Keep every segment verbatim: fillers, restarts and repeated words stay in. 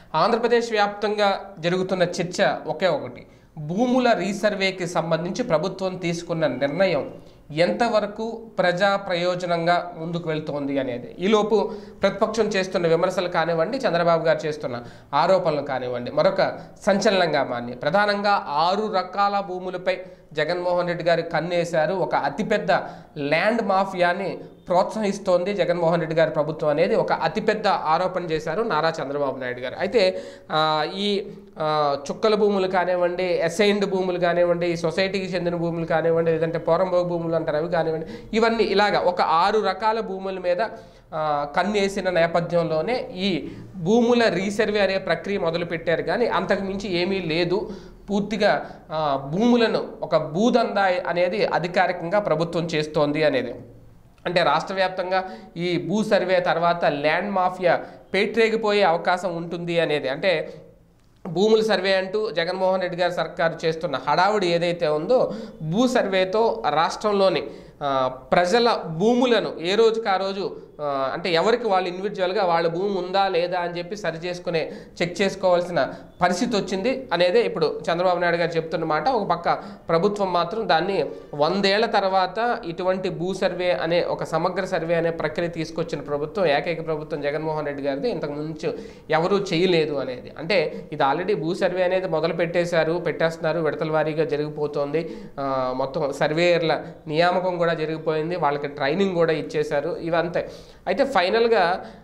ఆంధ్రప్రదేశ్ వ్యాప్తంగా జరుగుతున్న చర్చ ఒకే ఒకటి, భూముల రీసర్వేకి సంబంధించి ప్రభుత్వం తీసుకున్న నిర్ణయం ఎంతవరకు ప్రజా ప్రయోజనంగా ముందుకు వెళ్తోంది అనేది. ఈలోపు ప్రతిపక్షం చేస్తున్న విమర్శలు కానివ్వండి, చంద్రబాబు గారు చేస్తున్న ఆరోపణలు కానివ్వండి మరొక సంచలనంగా మారి ప్రధానంగా ఆరు రకాల భూములపై జగన్మోహన్ రెడ్డి గారు కన్నేశారు. ఒక అతిపెద్ద ల్యాండ్ మాఫియాని ప్రోత్సహిస్తోంది జగన్మోహన్ రెడ్డి గారి ప్రభుత్వం అనేది ఒక అతిపెద్ద ఆరోపణ చేశారు నారా చంద్రబాబు నాయుడు గారు. అయితే ఈ చుక్కల భూములు కానివ్వండి, అసైన్డ్ భూములు కానివ్వండి, ఈ సొసైటీకి చెందిన భూములు కానివ్వండి, లేదంటే పోరంబోగు భూములు అంటారు అవి కానివ్వండి, ఇవన్నీ ఇలాగా ఒక ఆరు రకాల భూముల మీద కన్నేసిన నేపథ్యంలోనే ఈ భూముల రీసర్వే అనే ప్రక్రియ మొదలుపెట్టారు. కానీ అంతకుమించి ఏమీ లేదు. పూర్తిగా భూములను ఒక భూదందా అనేది అధికారికంగా ప్రభుత్వం చేస్తోంది అనేది. అంటే రాష్ట్ర వ్యాప్తంగా ఈ భూ సర్వే తర్వాత ల్యాండ్ మాఫియా పేట్రేగిపోయే అవకాశం ఉంటుంది అనేది. అంటే భూముల సర్వే అంటూ జగన్మోహన్ రెడ్డి గారి సర్కారు చేస్తున్న హడావుడి ఏదైతే ఉందో, భూ సర్వేతో రాష్ట్రంలోని ప్రజల భూములను ఏ రోజుకి ఆ రోజు అంటే ఎవరికి వాళ్ళు ఇండివిజువల్గా వాళ్ళ భూమి ఉందా లేదా అని చెప్పి సరి చేసుకునే చెక్ చేసుకోవాల్సిన పరిస్థితి వచ్చింది అనేదే ఇప్పుడు చంద్రబాబు నాయుడు గారు చెప్తున్న మాట. ఒక పక్క ప్రభుత్వం మాత్రం దాన్ని వందేళ్ల తర్వాత ఇటువంటి భూ సర్వే అనే ఒక సమగ్ర సర్వే అనే ప్రక్రియ తీసుకొచ్చిన ప్రభుత్వం ఏకైక ప్రభుత్వం జగన్మోహన్ రెడ్డి గారిది, ఇంతకు ముందు ఎవరూ చేయలేదు అనేది. అంటే ఇది ఆల్రెడీ భూ సర్వే అనేది మొదలు పెట్టేశారు, పెట్టేస్తున్నారు, విడతల వారీగా జరిగిపోతుంది. మొత్తం సర్వేయర్ల నియామకం కూడా జరిగిపోయింది, వాళ్ళకి ట్రైనింగ్ కూడా ఇచ్చేశారు, ఇవంతే. అయితే ఫైనల్గా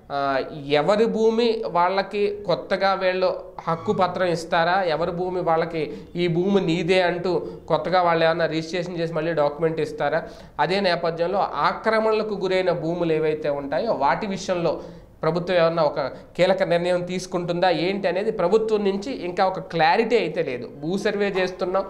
ఎవరి భూమి వాళ్ళకి కొత్తగా వీళ్ళు హక్కు పత్రం ఇస్తారా, ఎవరి భూమి వాళ్ళకి ఈ భూమి నీదే అంటూ కొత్తగా వాళ్ళు ఏమైనా రిజిస్ట్రేషన్ చేసి మళ్ళీ డాక్యుమెంట్ ఇస్తారా, అదే నేపథ్యంలో ఆక్రమణలకు గురైన భూములు ఏవైతే ఉంటాయో వాటి విషయంలో ప్రభుత్వం ఏమన్నా ఒక కీలక నిర్ణయం తీసుకుంటుందా ఏంటి అనేది ప్రభుత్వం నుంచి ఇంకా ఒక క్లారిటీ అయితే లేదు. భూ సర్వే చేస్తున్నాం,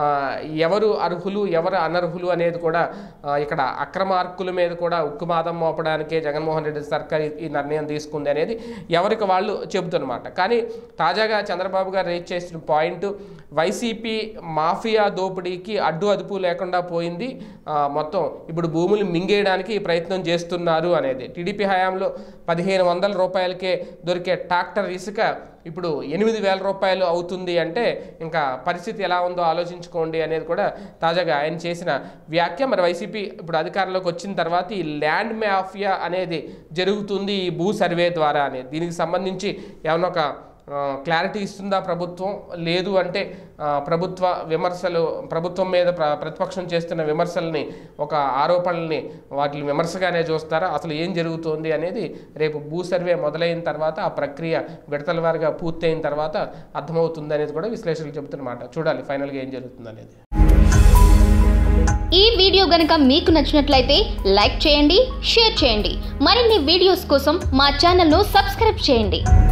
ఎవరు అర్హులు ఎవరు అనర్హులు అనేది కూడా ఇక్కడ అక్రమార్కుల మీద కూడా ఉక్కుమాదం మోపడానికే జగన్మోహన్ రెడ్డి సర్కార్ ఈ నిర్ణయం తీసుకుంది అనేది ఎవరికి వాళ్ళు చెబుతున్నమాట. కానీ తాజాగా చంద్రబాబు గారు రేజ్ చేసిన పాయింట్, వైసీపీ మాఫియా దోపిడీకి అడ్డు అదుపు లేకుండా పోయింది, మొత్తం ఇప్పుడు భూములు మింగేయడానికి ప్రయత్నం చేస్తున్నారు అనేది. టీడీపీ హయాంలో పదిహేను వందల రూపాయలకే దొరికే ట్రాక్టర్ ఇసుక ఇప్పుడు ఎనిమిది వేల రూపాయలు అవుతుంది అంటే ఇంకా పరిస్థితి ఎలా ఉందో ఆలోచించుకోండి అనేది కూడా తాజాగా ఆయన చేసిన వ్యాఖ్య. మరి వైసీపీ ఇప్పుడు అధికారంలోకి వచ్చిన తర్వాత ఈ ల్యాండ్ మాఫియా అనేది జరుగుతుంది ఈ భూ సర్వే ద్వారా అనేది. దీనికి సంబంధించి ఏమన్నా ఒక క్లారిటీ ఇస్తుందా ప్రభుత్వం? లేదు అంటే ప్రభుత్వ విమర్శలు ప్రభుత్వం మీద ప్రతిపక్షం చేస్తున్న విమర్శల్ని ఒక ఆరోపణల్ని వాటిని విమర్శగానే చూస్తారా? అసలు ఏం జరుగుతోంది అనేది రేపు భూ సర్వే మొదలైన తర్వాత ఆ ప్రక్రియ విడతల వారిగా పూర్తయిన తర్వాత అర్థమవుతుంది అనేది కూడా విశ్లేషకులు చెబుతున్నమాట. చూడాలి ఫైనల్గా ఏం జరుగుతుంది అనేది. ఈ వీడియో గనుక మీకు నచ్చినట్లయితే లైక్ చేయండి, షేర్ చేయండి. మరిన్ని వీడియోస్ కోసం మా ఛానల్ను సబ్స్క్రైబ్ చేయండి.